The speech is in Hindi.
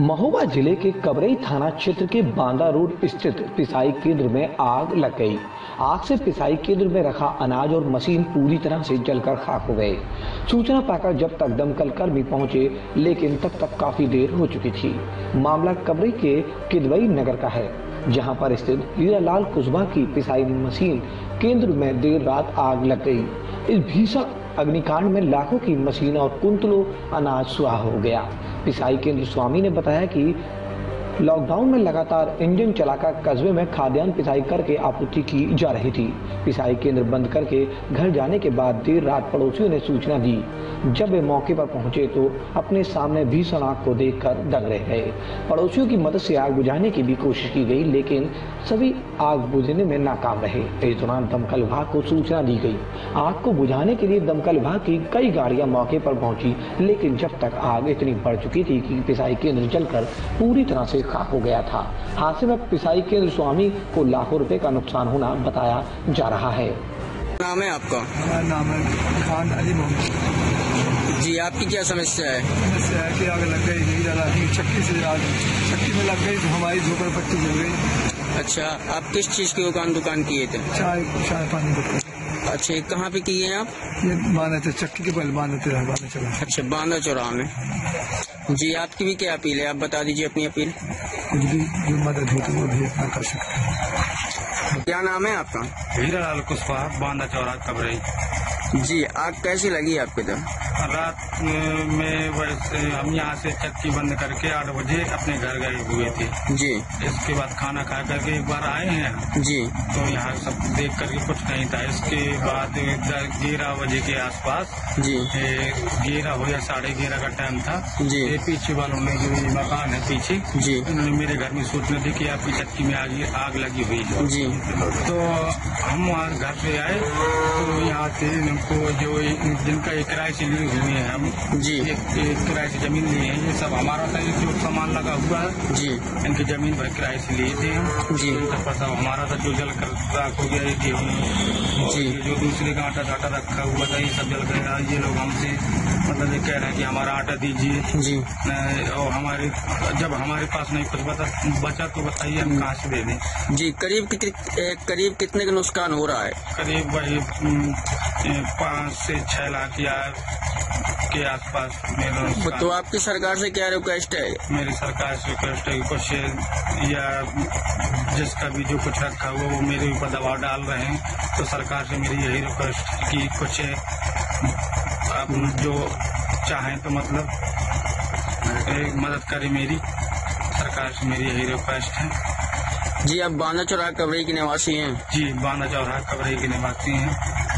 महोबा जिले के कबरई थाना क्षेत्र के बांदा रोड स्थित पिसाई केंद्र में आग लग गई। आग से पिसाई केंद्र में रखा अनाज और मशीन पूरी तरह से जलकर खाक हो गए। सूचना पाकर जब तक दमकल कर्मी पहुंचे, लेकिन तब तक काफी देर हो चुकी थी। मामला कबरई के किदवई नगर का है, जहां पर स्थित हीरालाल कुशवाहा की पिसाई मशीन केंद्र में देर रात आग लग गई। इस भीषण अग्निकांड में लाखों की मशीन और कुंतलों अनाज सुहा हो गया। पिसाई केंद्र स्वामी ने बताया कि लॉकडाउन में लगातार इंजन चलाकर कस्बे में खाद्यान्न पिसाई करके आपूर्ति की जा रही थी। पिसाई केंद्र बंद करके घर जाने के बाद देर रात पड़ोसियों ने सूचना दी। जब वे मौके पर पहुंचे तो अपने सामने भीषण आग को देखकर दंग रह गए। पड़ोसियों की मदद से आग बुझाने की भी कोशिश की गई, लेकिन सभी आग बुझाने में नाकाम रहे। इस दौरान दमकल विभाग को सूचना दी गई। आग को बुझाने के लिए दमकल विभाग की कई गाड़ियां मौके पर पहुंची, लेकिन जब तक आग इतनी बढ़ चुकी थी कि पिसाई केंद्र जलकर पूरी तरह से खाक हो गया था। हादसे में पिसाई केंद्र स्वामी को लाखों रुपए का नुकसान होना बताया जा रहा है। नाम है आपका? हमारा नाम है खान अली मोहम्मद। जी, आपकी क्या समस्या है? समस्या है कि आग लग गई, नहीं जला थी, चक्की में लग गई तो हमारी झोपड़पट्टी जल गई। अच्छा, आप किस चीज की दुकान किए थे? चाय पानी दुकान। अच्छा, कहाँ पे किए हैं आप? ये बांधा थे, चक्की के पहले बांधा चला। अच्छा, बांदा चौराहा में। जी, आपकी भी क्या अपील है? आप बता दीजिए अपनी अपील। कुछ भी जो मदद हो तो वो भी अपना कर सकते हैं। क्या नाम है आपका? हीरालाल कुशवाहा, बांदा चौराहा कबरई। जी, आग कैसी लगी आपके इधर? रात में वैसे हम यहाँ से चक्की बंद करके 8 बजे अपने घर गए हुए थे। जी। इसके बाद खाना खा करके एक बार आए हैं जी। तो यहाँ सब देख करके कुछ नहीं था। इसके बाद 11 बजे के आसपास जी 11 हो या 11:30 का टाइम था। जी। ये पीछे वालों में जो मकान है पीछे जी, उन्होंने मेरे घर में सूचना दी कि आपकी चक्की में आग लगी हुई है। जी। तो हम वहाँ घर पे आए तो यहाँ से इनको जो जिनका एक किराए से लिए हुए हैं हम जी, एक किराए से जमीन लिए हैं। ये सब हमारा था, जो सामान लगा हुआ है जी, इनकी जमीन पर किराए से लिए थे हम। जी। इनका पैसा हमारा था, जो जल कर राख हो गया। गेहूँ जी। जो दूसरे का आटा रखा हुआ था ये सब जल गया। ये लोग हमसे मतलब ये कह रहे हैं कि हमारा आटा दीजिए। जी। और जब हमारे पास नहीं कुछ बचा तो बताइए हम कहाँ से दे दें। जी, करीब कितने का नुकसान हो रहा है? करीब वही 5 से 6 लाख या के आसपास मेरा। तो आपकी सरकार से क्या रिक्वेस्ट है? मेरी सरकार से रिक्वेस्ट है कुछ या जिसका भी जो कुछ रखा हुआ वो मेरे ऊपर दबाव डाल रहे हैं, तो सरकार से मेरी यही रिक्वेस्ट कि कुछ आप जो चाहें तो मतलब एक मदद करें। मेरी सरकार से मेरी यही रिक्वेस्ट है। जी, आप बांदा चौराहा कबरई के निवासी हैं? जी, बांदा चौराहा कबरई के निवासी हैं।